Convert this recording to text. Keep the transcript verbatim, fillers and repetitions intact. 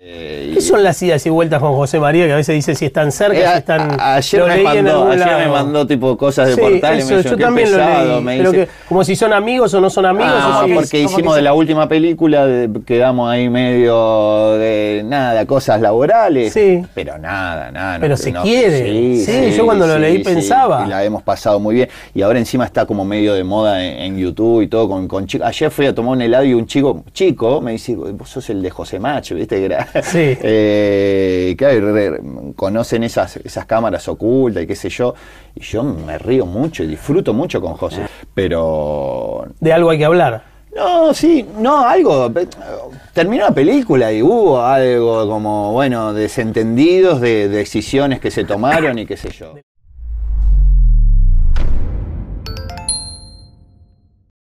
Eh, ¿Qué son las idas y vueltas con José María? Que a veces dice si están cerca, eh, si están... a, ayer lo me leí en mandó, algún ayer lado. me mandó tipo cosas de Sí, portal eso, y me dijo, yo qué también pesado, lo leí. me Pero dice, que, como si son amigos o no son amigos. ah, o si, porque como hicimos que de se- la última película, de, quedamos ahí medio de nada, cosas laborales, Sí. pero nada, nada. Pero no, se no, quiere. Sí, yo cuando lo leí pensaba. Y la hemos pasado muy bien. Y ahora encima está como medio de moda en, en YouTube y todo con, con chicos. Ayer fui a tomar un helado y un chico, chico, me dice, vos sos el de José Macho, ¿viste? Que era, Sí. eh, claro, re- re- conocen esas, esas cámaras ocultas y qué sé yo. Y yo me río mucho y disfruto mucho con José. Pero De algo hay que hablar. no, sí, no, algo. Terminó la película y hubo algo como, bueno, desentendidos de decisiones que se tomaron y qué sé yo.